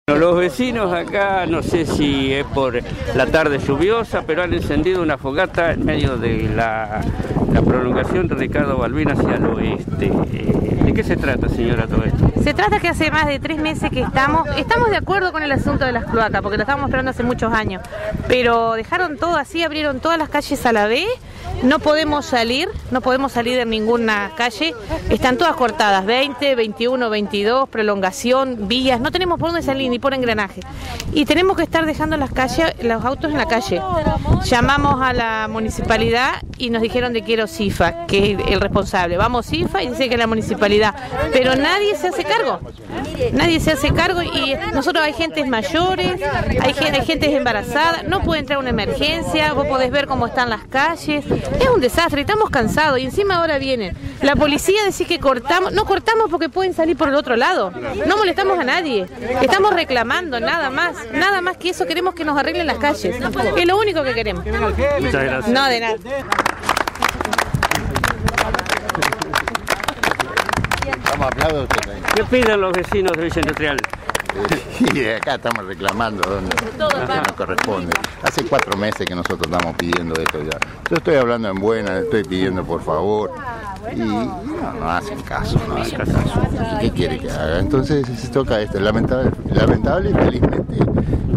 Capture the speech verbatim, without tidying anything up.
Los vecinos acá, no sé si es por la tarde lluviosa, pero han encendido una fogata en medio de la, la prolongación de Ricardo Balbín hacia el oeste. ¿De qué se trata, señora, todo esto? Se trata que hace más de tres meses que estamos, estamos de acuerdo con el asunto de las cloacas, porque lo estábamos esperando hace muchos años, pero dejaron todo así, abrieron todas las calles a la vez, no podemos salir, no podemos salir en ninguna calle, están todas cortadas, veinte, veintiuno, veintidós, prolongación, vías, no tenemos por dónde salir ni por engranaje, y tenemos que estar dejando las calles, los autos en la calle. Llamamos a la municipalidad y nos dijeron de quiero CIFA, que es el responsable, vamos CIFA y dice que es la municipalidad, pero nadie se hace cargo, nadie se hace cargo y nosotros hay gentes mayores, hay gente, hay gente embarazada, no puede entrar una emergencia, vos podés ver cómo están las calles, es un desastre, estamos cansados y encima ahora vienen la policía a decir que cortamos, no cortamos porque pueden salir por el otro lado, no molestamos a nadie, estamos reclamando nada más, nada más que eso, queremos que nos arreglen las calles, es lo único que queremos. Muchas gracias. No, de nada. ¿Qué piden los vecinos de Villa Industrial? Y acá estamos reclamando donde nos corresponde. Hace cuatro meses que nosotros estamos pidiendo esto ya. Yo estoy hablando en buena, estoy pidiendo por favor. Y no, no hacen caso, no hacen caso. ¿Qué quiere que haga? Entonces se toca esto. Lamentable, lamentable y felizmente